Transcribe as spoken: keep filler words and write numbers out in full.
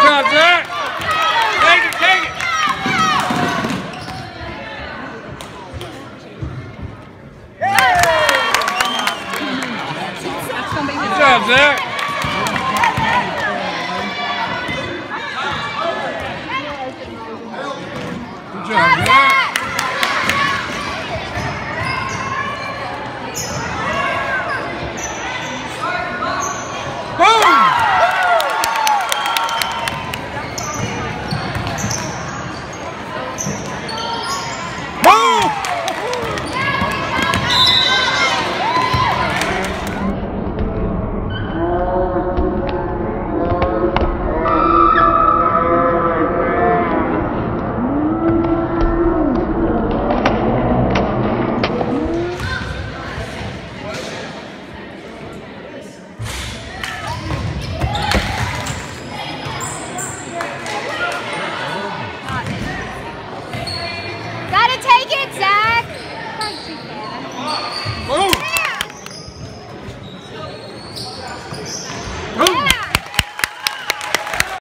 job, Zach. Take it, take it. Good job, Zach. Good job, Zach. Boom! Gotta take it, Zach! Boom!